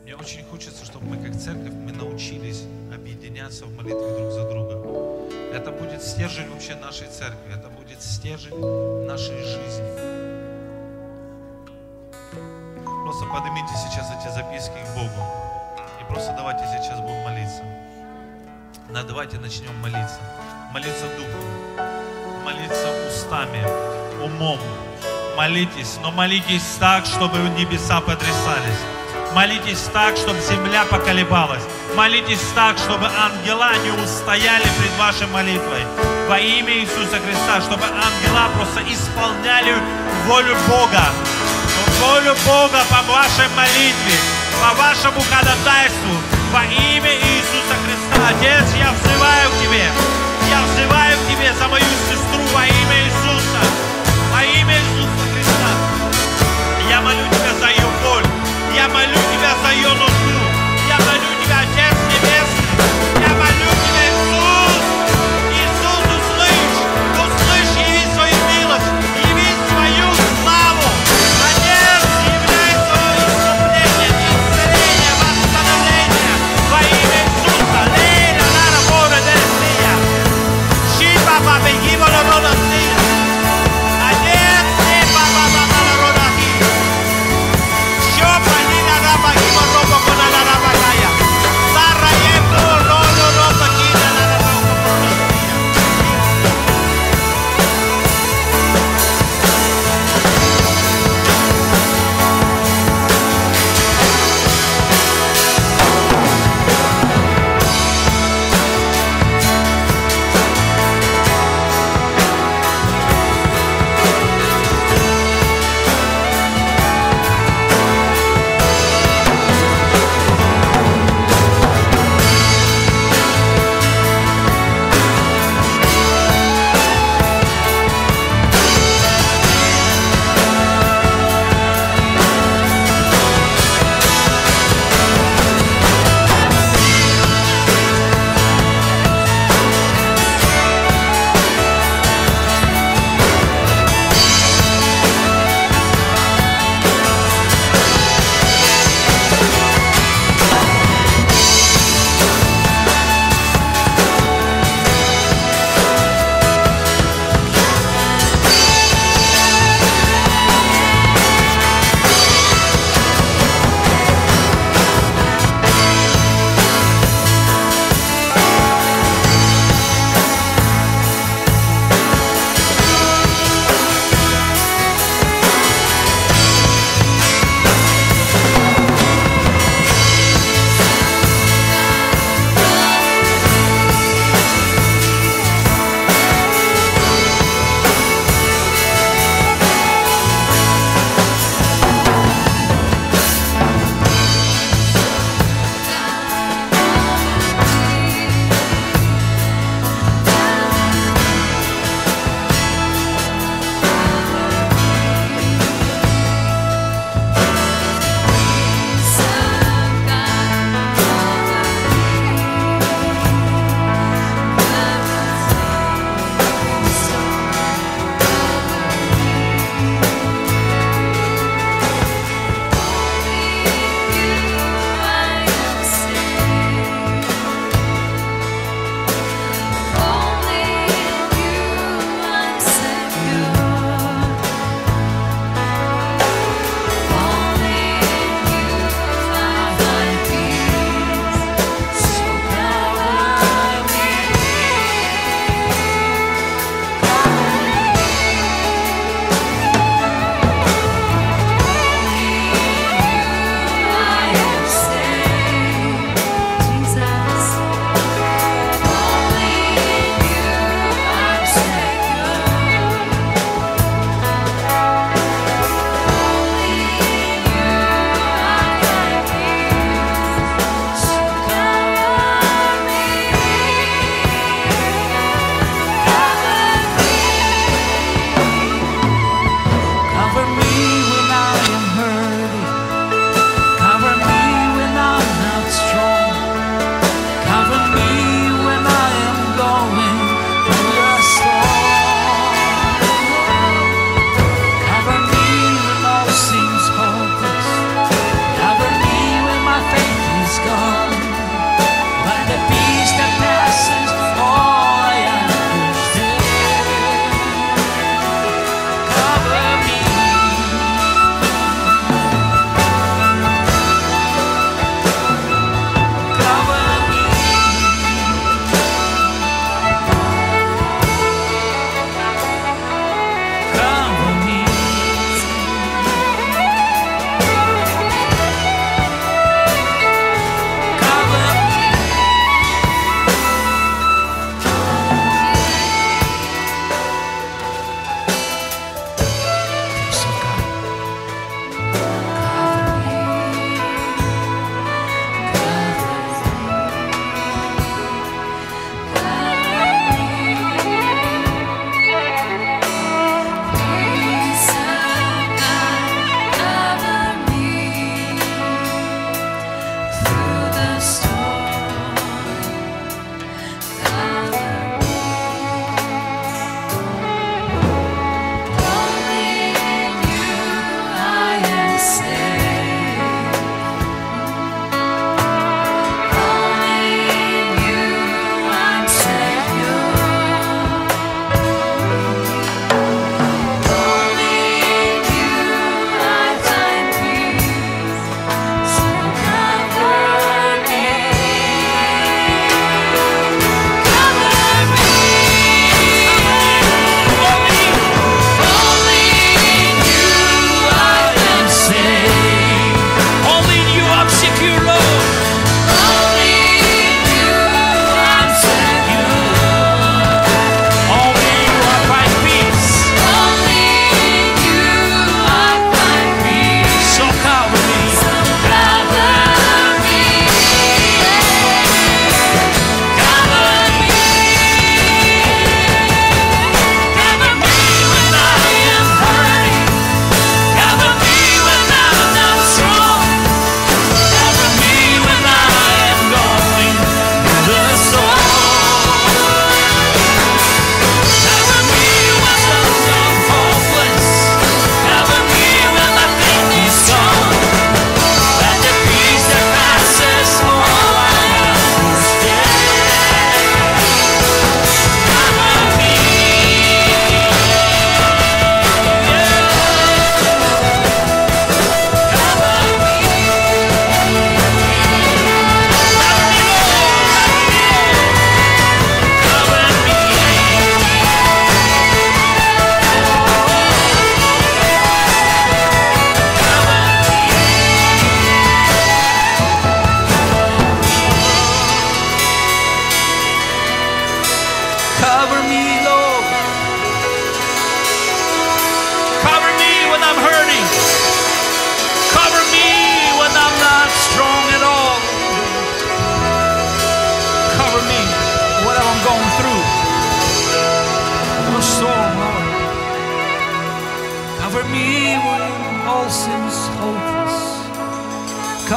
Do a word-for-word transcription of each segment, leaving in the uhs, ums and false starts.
Мне очень хочется, чтобы мы как церковь, мы научились объединяться в молитве друг за друга. Это будет стержень вообще нашей церкви, это будет стержень нашей жизни. Просто поднимите сейчас эти записки к Богу. И просто давайте сейчас будем молиться. Да, давайте начнем молиться. Молиться духом, молиться устами, умом. Молитесь, но молитесь так, чтобы небеса потрясались. Молитесь так, чтобы земля поколебалась. Молитесь так, чтобы ангела не устояли пред вашей молитвой. Во имя Иисуса Христа, чтобы ангела просто исполняли волю Бога. Волю Бога по вашей молитве, по вашему ходатайству. Во имя Иисуса Христа. Отец, я взываю к Тебе. Я взываю к Тебе за мою сестру во имя Иисуса. Во имя Иисуса Христа. Я молю Тебя за ее боль. Я молю Тебя за ее нужду. Я молю Тебя, Отец Небесный. Я молю Тебя, Иисус. Иисус, услышь. Услышь, яви свою милость. Яви свою славу. Отец, являй свое искупление, исцеление, восстановление. Во имя Иисуса. Лена, Лена, Бога, Десния.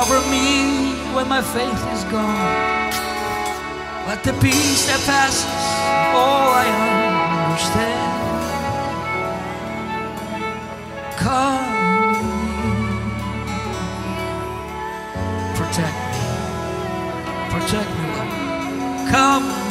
Cover me when my faith is gone. Let the peace that passes all I understand cover me. Protect me. Protect me, Lord. Come.